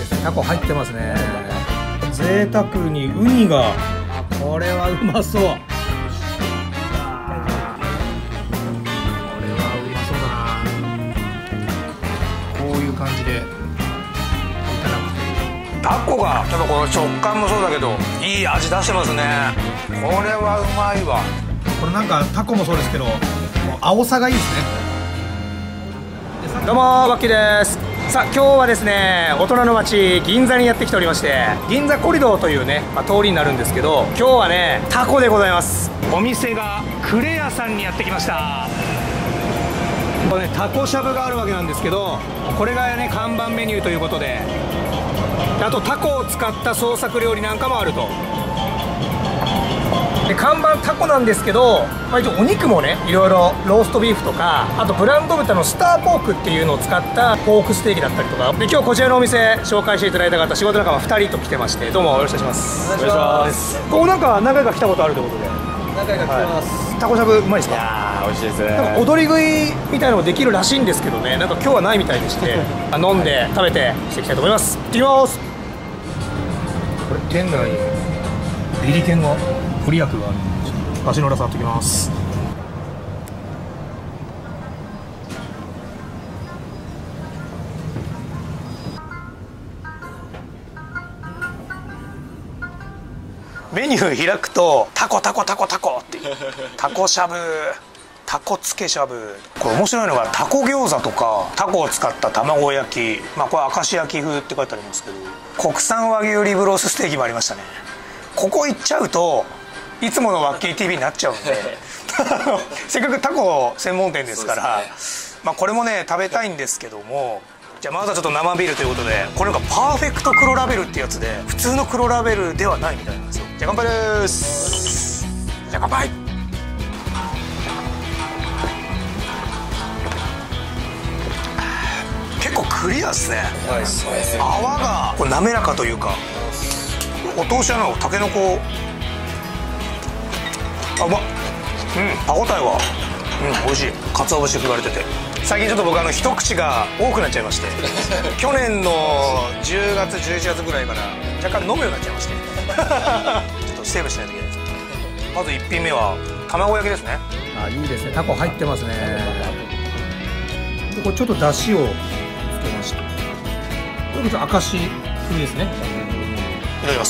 ですね。タコ入ってますね。贅沢にウニが、これはうまそう。これはうまそうだな。こういう感じでタコがやっぱこの食感もそうだけどいい味出してますね。これはうまいわ。 これなんかタコもそうですけど、もう青さがいいですね。 どうもバッキーです。さあ今日はですね、大人の街銀座にやってきておりまして、銀座コリドーというね、通りになるんですけど、今日はねタコでございます。お店がクレアさんにやってきました。これね、タコしゃぶがあるわけなんですけど、これがね看板メニューということで、あとタコを使った創作料理なんかもあると。で看板タコなんですけど、一応お肉もねいろいろローストビーフとか、あとブランド豚のスターポークっていうのを使ったポークステーキだったりとかで、今日こちらのお店紹介していただいた方、仕事仲間2人と来てまして、どうもよろしくお願いします。 お願いします。 ここなんか何回か来たことあるということで。 何回か来てます、 タコしゃぶうまいですか？ いやー美味しいですね。 なんか踊り食いみたいなのもできるらしいんですけどね、なんか今日はないみたいでして飲んで食べてしていきたいと思います。行ってきます。これ店内にビリケンがご利益があるんで、足の裏触ってきます。メニュー開くとタコタコタコタコっていうタコしゃぶ、タコつけしゃぶ。これ面白いのがタコ餃子とかタコを使った卵焼き、これ明石焼き風って書いてありますけど、国産和牛リブロースステーキもありましたね。ここ行っちゃうといつものワッキー TV になっちゃうんでせっかくタコ専門店ですから、これもね食べたいんですけども、じゃあまずはちょっと生ビールということで、これなんかパーフェクト黒ラベルってやつで普通の黒ラベルではないみたいなんですよ。じゃあ乾杯です。じゃあ乾杯。結構クリアですね。泡がこれ滑らかというか、お通しのタケノコ、うまっ。歯応えは美味しい。鰹節振られてて、最近ちょっと僕一口が多くなっちゃいまして去年の10月11月ぐらいから若干飲むようになっちゃいましてちょっとセーブしないといけないです。まず1品目は卵焼きですね。 いいですね。タコ入ってますね。でこれちょっと出汁をつけました。これちょっと明石風ですね。 いただきます。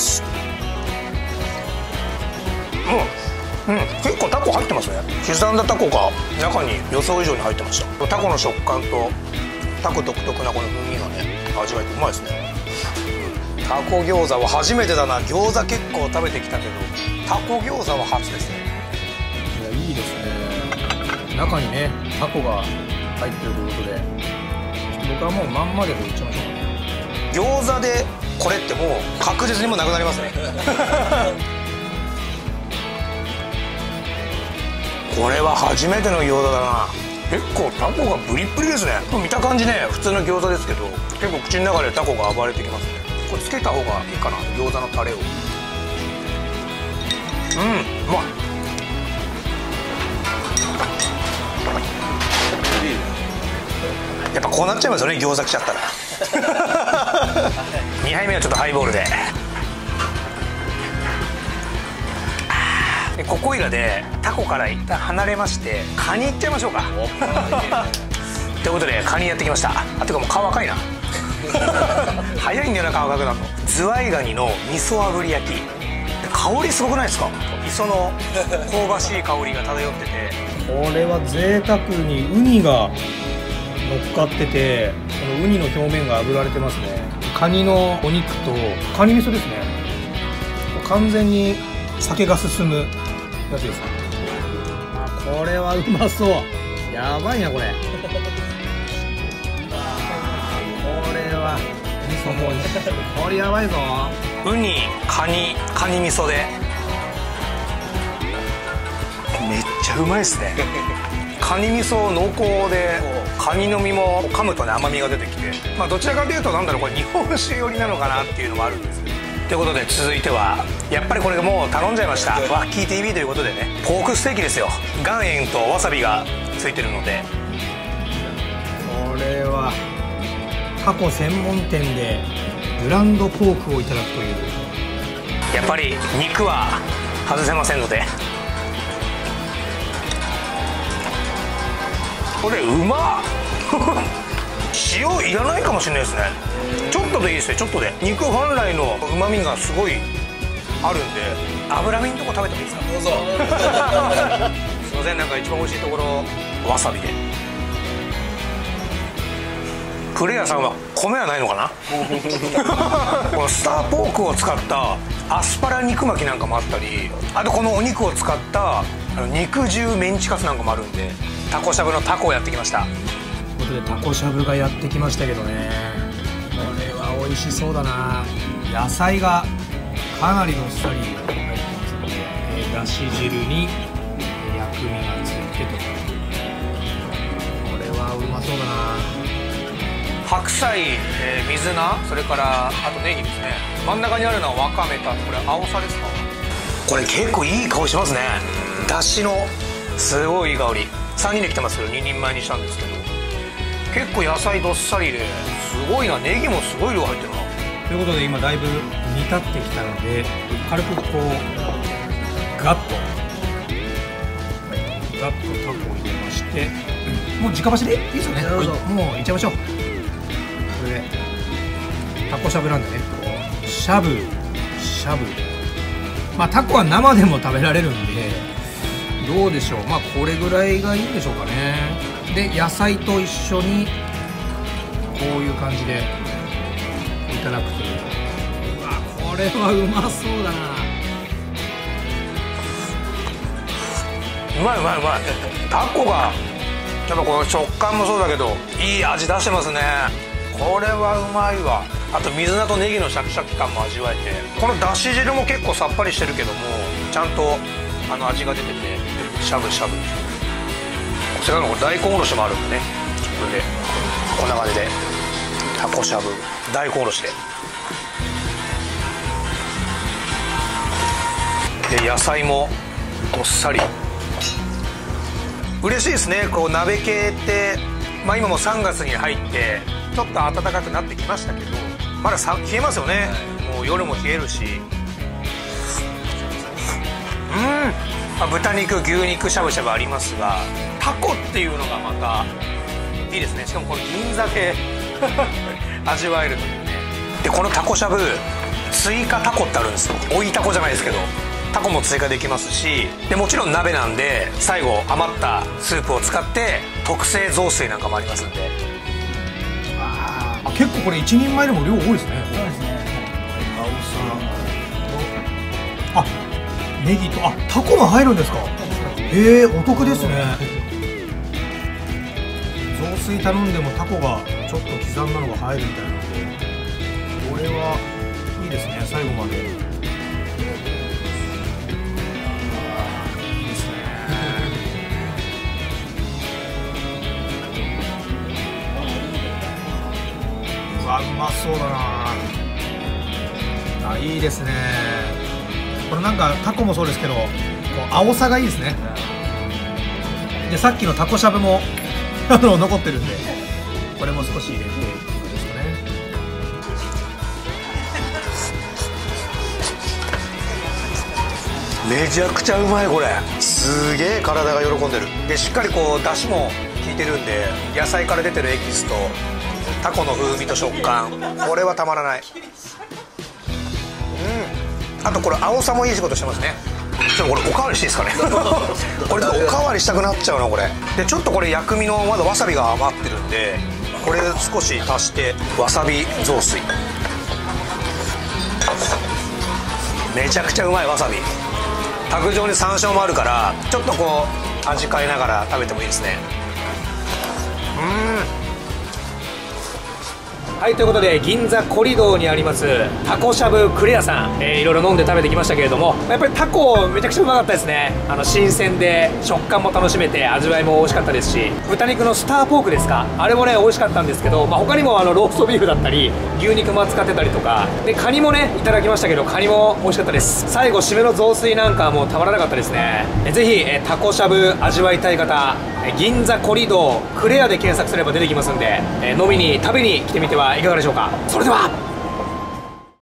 結構タコ入ってますね。刻んだタコが中に予想以上に入ってました。タコの食感とタコ独特なこの風味がね味わえてうまいですね。タコ餃子は初めてだな。餃子結構食べてきたけどタコ餃子は初ですね。 いいですね。中にねタコが入ってるということで、僕はもうまんまでこれいっちゃいましょうかね。 餃子でこれってもう確実にもうなくなりますねこれは初めての餃子だな。結構タコがブリッブリですね。見た感じね普通の餃子ですけど、結構口の中でタコが暴れてきますね。これつけた方がいいかな、餃子のタレを。うまい。やっぱこうなっちゃいますよね、餃子来ちゃったら2杯目はちょっとハイボールで。ココイラでタコから一旦離れましてカニいっちゃいましょうかということでカニやってきました。てかもう皮赤いな早いんだよな、皮赤くなるの。ズワイガニの味噌炙り焼き、香りすごくないですか？磯の香ばしい香りが漂っててこれは贅沢にウニが乗っかってて、このウニの表面が炙られてますね。カニのお肉とカニ味噌ですね。完全に酒が進むやつです。これはうまそう。やばいなこれこれは味噌もこれやばいぞ。 ウニ、カニ味噌でめっちゃうまいですねカニ味噌濃厚で、カニの身も噛むとね甘みが出てきて、どちらかというとなんだろう、これ日本酒寄りなのかなっていうのもあるんですけど。ということで続いてはやっぱりこれもう頼んじゃいましたワッキー TV ということでね、ポークステーキですよ。岩塩とわさびがついてるので、 これはタコ専門店でブランドポークをいただくという。 やっぱり肉は外せませんので。これうまっ塩いらないかもしれないですね。ちょっとでいいですね。ちょっとで肉本来のうまみがすごいあるんで、脂身のとこ食べてもいいですか。 どうぞすいません、なんか一番美味しいところわさびで。クレアさんは米はないのかなこのスターポークを使ったアスパラ肉巻きなんかもあったり、あとこのお肉を使った肉汁メンチカツなんかもあるんで、タコしゃぶのタコをやってきました。 ということでタコしゃぶがやってきましたけどね、これは美味しそうだな。野菜がかなりどっさり入ってますので、だし汁に薬味がついてと、これはうまそうだな。 白菜、水菜、それからあとネギですね。真ん中にあるのはわかめと、これ青さですか。これ結構いい香りしますね。だしのすごいいい香り。3人で来てますけど2人前にしたんですけど、結構野菜どっさりで、すごいな。ネギもすごい量入ってるな。 ということで今だいぶ煮立ってきたので、軽くこうガッとタコを入れまして、もう直箸でいいですよね。もういっちゃいましょう。これでタコしゃぶなんでね、こうしゃぶしゃぶ、まあタコは生でも食べられるんでどうでしょう。まあこれぐらいがいいんでしょうかね。で野菜と一緒にこういう感じでいただくという。うわ、これはうまそうだな。 うまいうまいうまい。タコがやっぱこの食感もそうだけどいい味出してますね。これはうまいわ。あと水菜とネギのシャキシャキ感も味わえて、このだし汁も結構さっぱりしてるけどもちゃんと味が出てて、しゃぶしゃぶ。せっかくこれ大根おろしもあるんでね、これでこんな感じでタコしゃぶ大根おろしで野菜もどっさり。嬉しいですね。こう鍋系って、まあ、今も3月に入ってちょっと暖かくなってきましたけど、まだ冷えますよね。もう夜も冷えるし、まあ、豚肉牛肉しゃぶしゃぶありますが、タコっていうのがまたいいですね。しかもこの銀座で味わえるというね。でこのタコしゃぶ追加タコってあるんですよ。追いタコじゃないですけどタコも追加できますし、でもちろん鍋なんで最後余ったスープを使って特製雑炊なんかもありますんで。 あ、結構これ一人前でも量多いですね。 そうですね。 あ、ネギとタコも入るんですか。へえ、お得ですね。雑炊頼んでもタコがちょっと刻んだのが入るみたいなので、これはいいですね。最後までいいですね。うわ、うまそうだな。いいですね。これなんかタコもそうですけど、こう青さがいいですね。でさっきのタコしゃぶも残ってるんで、これも少し入れていくんですかね。 めちゃくちゃうまい。これすげえ体が喜んでる。でしっかりこうだしも効いてるんで、野菜から出てるエキスとタコの風味と食感、これはたまらない。あとこれ青さもいい仕事してますね。ちょっとこれおかわりしていいですかねこれおかわりしたくなっちゃうなこれで。ちょっとこれ薬味のまだわさびが余ってるんで、これ少し足してわさび雑炊。めちゃくちゃうまい。わさび卓上に山椒もあるから、ちょっとこう味変えながら食べてもいいですね。はい、ということで銀座コリドーにありますタコしゃぶクレアさん、いろいろ飲んで食べてきましたけれども、やっぱりタコめちゃくちゃうまかったですね。新鮮で食感も楽しめて味わいも美味しかったですし、豚肉のスターポークですか、あれもね美味しかったんですけど、他にもローストビーフだったり牛肉も使ってたりとかで、カニもねいただきましたけど、カニも美味しかったです。最後締めの雑炊なんかもたまらなかったですね。ぜひタコしゃぶ味わいたい方、銀座コリドークレアで検索すれば出てきますんで、飲みに食べに来てみてはいかがでしょうか。それでは。